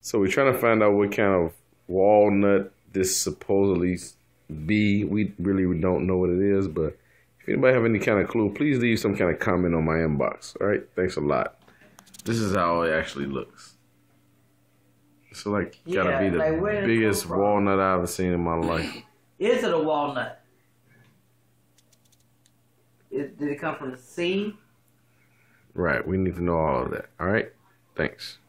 So we're trying to find out what kind of walnut this supposedly be. We really don't know what it is, but if anybody have any kind of clue, please leave some kind of comment on my inbox. All right, thanks a lot. This is how it actually looks. So like, gotta be the biggest walnut I've ever seen in my life. Is it a walnut? Did it come from the sea? Right, we need to know all of that. All right, thanks.